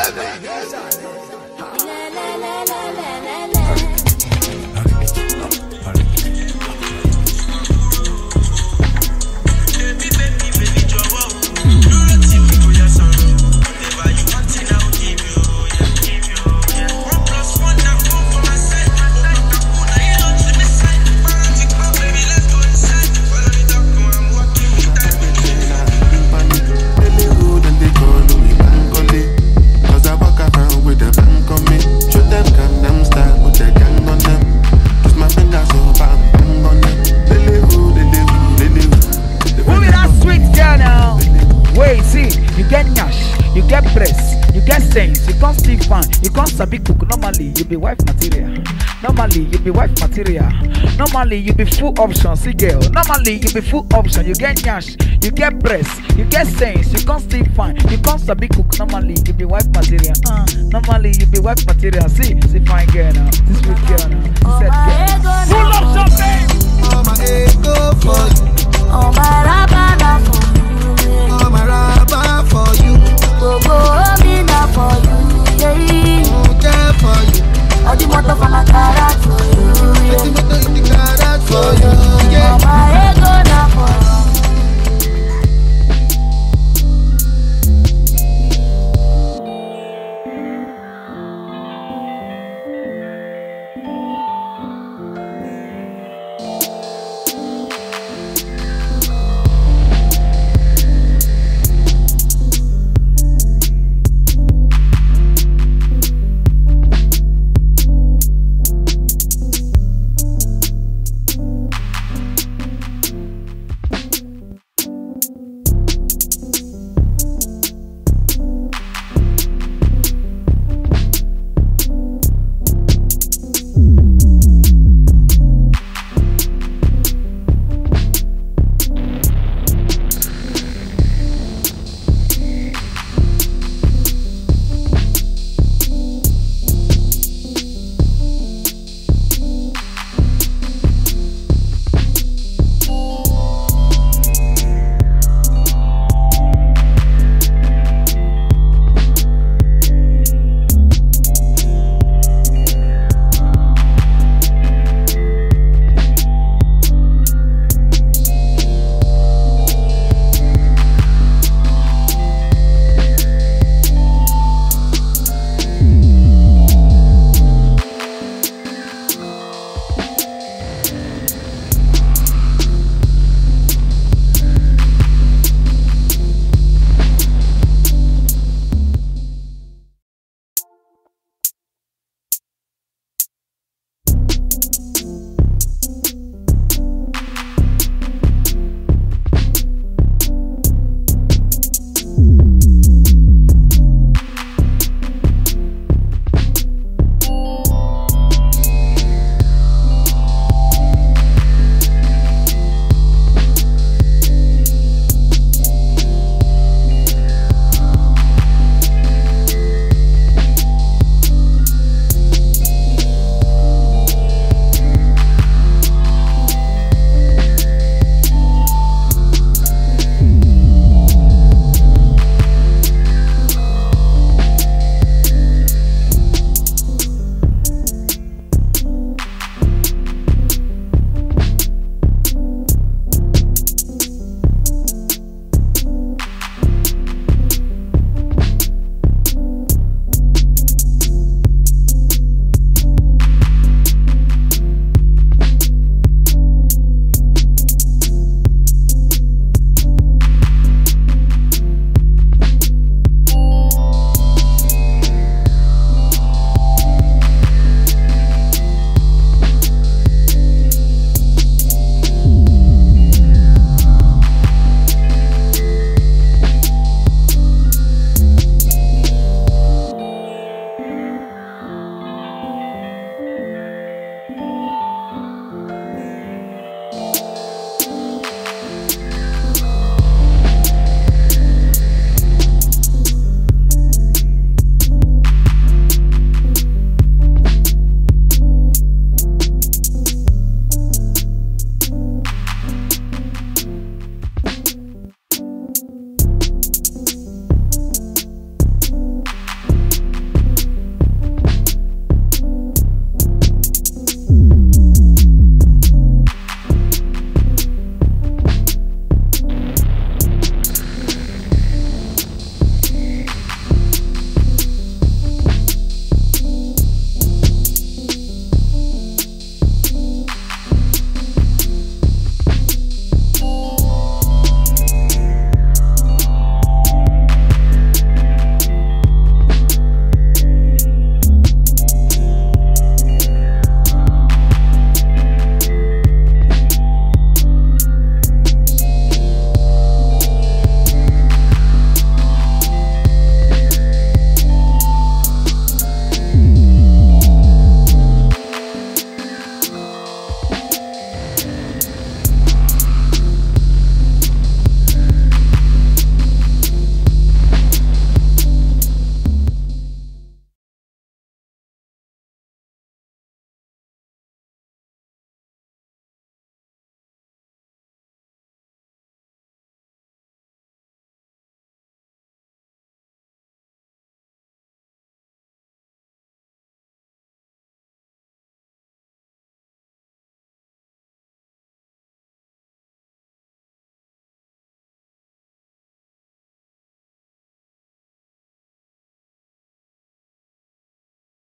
You can't sabi cook. Normally you be wife material. Normally you be wife material. Normally you be full option. See girl. Normally you be full option. You get nyash. You get breast. You get sense. You can't still fine. You can't sabi cook. Normally you be wife material. Normally you be wife material. See fine girl now. This sweet girl now. Set girl. Full option, babe. Mama, ego for you. Oh,